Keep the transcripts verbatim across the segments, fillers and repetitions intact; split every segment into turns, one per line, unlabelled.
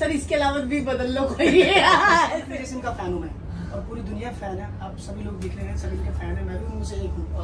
Sir इसके अलावा भी बदल लो कोई।
जैसे इनका फैन हूँ मैं और पूरी दुनिया फैन है, आप सभी लोग देख रहे हैं, सभी के फैन है, मैं भी उनमें से एक हूँ।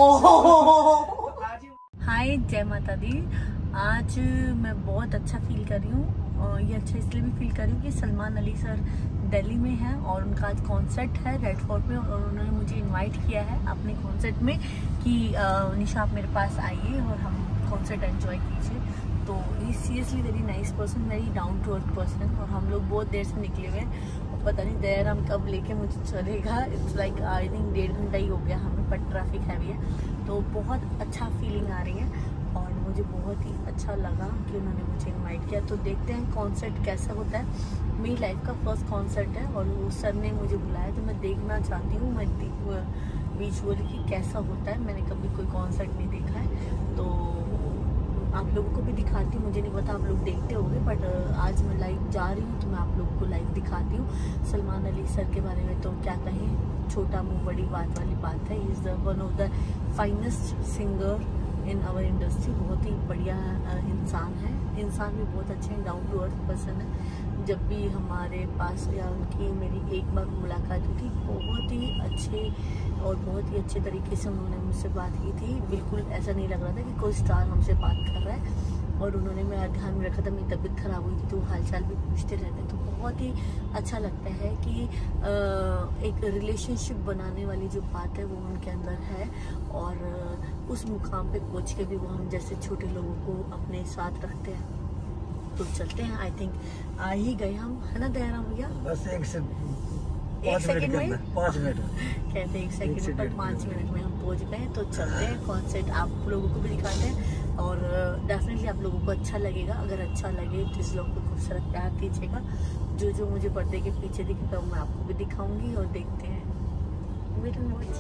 हाय, जय माता दी। आज मैं बहुत अच्छा फील कर रही हूँ और ये अच्छा इसलिए भी फील कर रही हूँ कि सलमान अली सर दिल्ली में है और उनका आज कॉन्सर्ट है रेड फोर्ट में और उन्होंने मुझे इनवाइट किया है अपने कॉन्सर्ट में कि निशा आप मेरे पास आइए और हम कॉन्सर्ट एंजॉय कीजिए। तो he seriously very nice person, very down to earth person और हम लोग बहुत देर से निकले हुए हैं और पता नहीं देर हम कब लेके मुझे चलेगा। इट्स लाइक आई थिंक डेढ़ घंटा ही हो गया हमें, पर ट्रैफिक हैवी है तो बहुत अच्छा फीलिंग आ रही है और मुझे बहुत ही अच्छा लगा कि उन्होंने मुझे इनवाइट किया। तो देखते हैं कॉन्सर्ट कैसा होता है। मेरी लाइफ का फर्स्ट कॉन्सर्ट है और वो सर ने मुझे बुलाया तो मैं देखना चाहती हूँ मैं विजुअली कि कैसा होता है। मैंने कभी कोई कॉन्सर्ट नहीं देखा है तो आप लोगों को भी दिखाती हूँ। मुझे नहीं पता आप लोग देखते होंगे बट आज मैं लाइव जा रही हूँ तो मैं आप लोगों को लाइव दिखाती हूँ। सलमान अली सर के बारे में तो क्या कहें, छोटा मुँह बड़ी बात वाली बात है। He is the one of the finest singer in our industry. बहुत ही बढ़िया इंसान है, इंसान भी बहुत अच्छे हैं, डाउन टू अर्थ पर्सन है। जब भी हमारे पास या उनकी मेरी एक बार मुलाकात हुई थी बहुत ही अच्छे और बहुत ही अच्छे तरीके से उन्होंने मुझसे बात की थी। बिल्कुल ऐसा नहीं लग रहा था कि कोई स्टार हमसे बात कर रहा है और उन्होंने मेरा ध्यान में रखा था। मेरी तबीयत ख़राब हुई थी तो हालचाल भी पूछते रहते तो बहुत ही अच्छा लगता है कि एक रिलेशनशिप बनाने वाली जो बात है वो उनके अंदर है और उस मुकाम पे पहुंच के भी वो हम जैसे छोटे लोगों को अपने साथ रखते हैं। तो चलते हैं, आई थिंक आ ही गए हम, है ना दयाराम भैया?
बस एक से
एक सेकंड में
पाँच मिनट
कहते एक सेकंड पर पाँच मिनट में हम पहुंच गए। तो चलते हैं, कॉन्सर्ट आप लोगों को भी दिखाते हैं और डेफिनेटली आप लोगों को अच्छा लगेगा। अगर अच्छा लगे तो इस लोग को खूबसूरत प्यार दीजिएगा। जो जो मुझे पर्दे के पीछे दिखेगा मैं आपको भी दिखाऊंगी और देखते हैं। Wait and watch.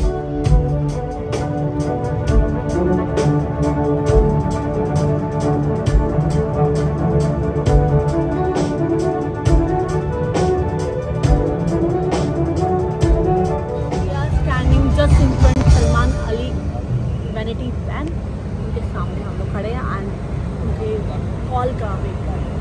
Vanity van उनके सामने हम लोग खड़े हैं एंड उनके कॉल का वेट कर रहे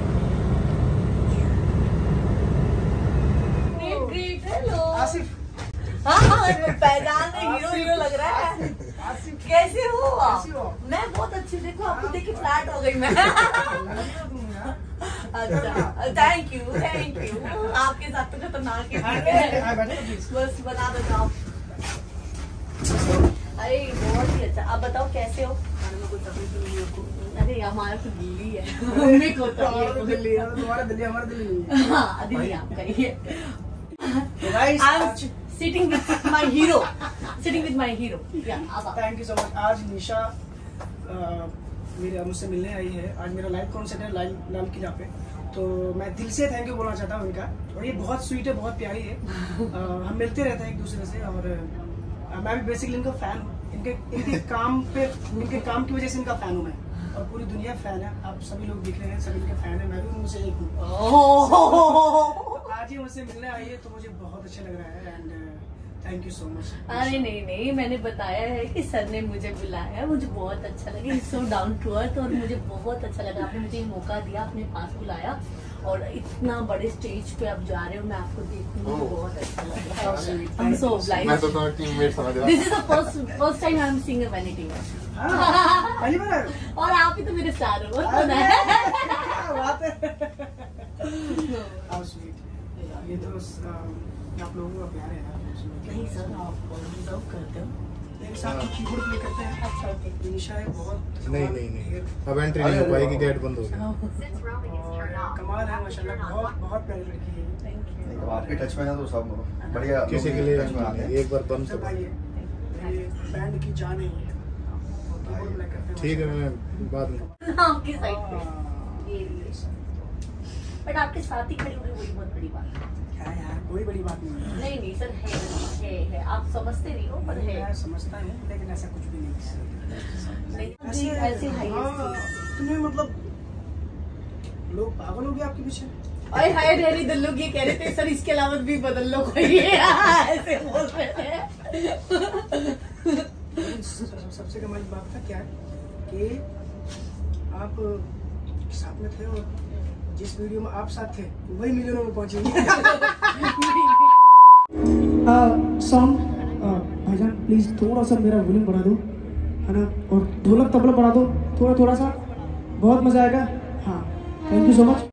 हैं। हेलो
आसिफ।
हाँ पहचान में हीरो हीरो लग रहा है। आसिफ कैसे हो? मैं बहुत अच्छी, देखो आपको देख के फ्लैट हो गई मैं। अच्छा थैंक यू थैंक यू। आपके साथ तो खतरनाक है, बस बता दो आप। अरे बहुत ही अच्छा। आप बताओ कैसे हो? अरे हमारा तो दिल्ली है, मम्मी को तो
दिल्ली है, तुम्हारा दिल्ली हमारा दिल्ली नहीं है।
हाँ दिल्ली आपका ही है। I'm sitting with my hero, sitting with my hero.
Thank you so much. आज निशा मेरे मुझसे मिलने आई है। आज मेरा लाइव कॉन्सर्ट है लाल लाल किला पे, तो मैं दिल से थैंक यू बोलना चाहता हूँ उनका। और ये बहुत स्वीट है, बहुत प्यारी है। हम मिलते रहते हैं एक दूसरे से और मैं भी बेसिकली इनका फैन हूँ। इनके इनके काम पे इनके काम की वजह से इनका फैन हूँ मैं और पूरी दुनिया फैन है। आप सभी लोग देख रहे हैं, सभी के फैन है, मैं भी उनमें से एक हूँ। आज ही मुझसे मिलने आई है तो मुझे बहुत अच्छा लग रहा है and thank you so much.
अरे नहीं नहीं, मैंने बताया है कि सर ने मुझे बुलाया, मुझे बहुत अच्छा लगा। सो डाउन टू अर्थ और मुझे बहुत अच्छा लगा। आपने मुझे मौका दिया, अपने पास बुलाया और इतना बड़े स्टेज पे आप जा रहे हो, मैं आपको देखूंगी तो बहुत अच्छा लग रहा है। I'm so obliged.
मैं तो तुम्हारा टीममेट समझ रहा हूं।
This is the first first time I'm seeing a vanity man.
पहली बार
और आप ही तो मेरे स्टार हो।
बात है। ये तो आप लोगों का प्यार है ना।
नहीं सर, आप डिजर्व करते हो।
एक साथ कीबोर्ड प्ले करते हैं।
अच्छा ओके।
निशा है बहुत।
नहीं नहीं नहीं, अब एंट्री नहीं हो पाएगी, गेट बंद हो गया।
कमाल है माशाल्लाह, बहुत बहुत प्यारी लड़की है।
Thank you.
तो आपके टच में है तो सब बढ़िया।
किसी के लिए एक बार बंद
सब भाई ये बैंड की जान है। कीबोर्ड प्ले करते हैं।
ठीक है, मैं बाद में
आपकी साइड पे ये बट आपके साथ ही खड़ी हुई वही बहुत बड़ी बात है।
क्या यार, कोई बड़ी बात नहीं है।
नहीं नहीं सर, है है है आप समझते नहीं हो पर है।
मैं समझता हूँ लेकिन ऐसा कुछ भी नहीं है।
ऐसे ऐसे है।
तुम्हें मतलब लोग पागल हो गए आपके पीछे।
अरे हाय डेरी दल लोग ये कह रहे थे सर इसके अलावा भी बदल लो कोई, ऐसे बोल रहे थे।
सबसे कमाल बात था क्या कि आप साथ में थे और जिस वीडियो में आप साथ थे वही मिलियनों में पहुंचेगी। सॉन्ग भाईजान प्लीज थोड़ा सा मेरा वॉल्यूम बढ़ा दो, है ना, और ढोलक तबला बढ़ा दो थोड़ा थोड़ा सा, बहुत मजा आएगा। हाँ, थैंक यू सो मच।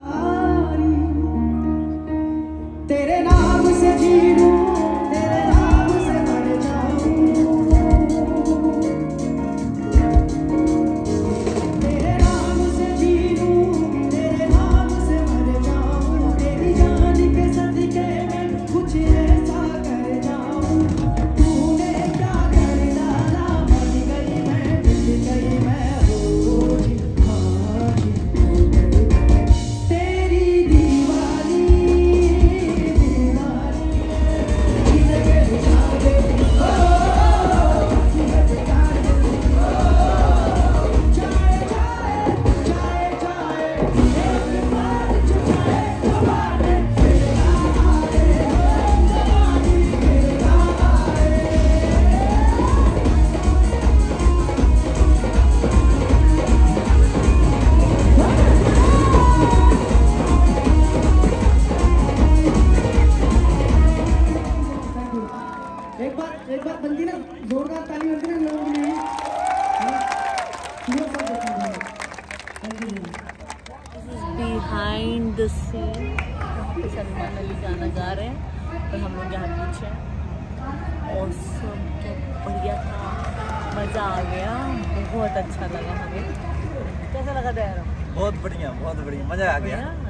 तेरे नाम से जीऊं, तेरे नाम से मर जाऊं, तेरे नाम से जीऊं, तेरे नाम से मर जाऊं, तेरी जान के सदके में कुछ ऐसा कर जाऊं, तूने क्या कर डाला, मर गई मैं, मिट गई मैं, हो जी, हाँ जी, हो गई मैं, तेरी दीवानी एक बार एक बार बनती ना, जोरदार ताली बनती ना लोगों के लिए।
बिहाइंड द सीन यहाँ पे सलमान अली गाना गा रहे हैं और हम लोग यहाँ पीछे हैं। और सब क्या बढ़िया था, मज़ा आ गया, बहुत अच्छा लगा हमें। कैसा लगा दयाराम?
बहुत बढ़िया, बहुत बढ़िया, मजा आ गया।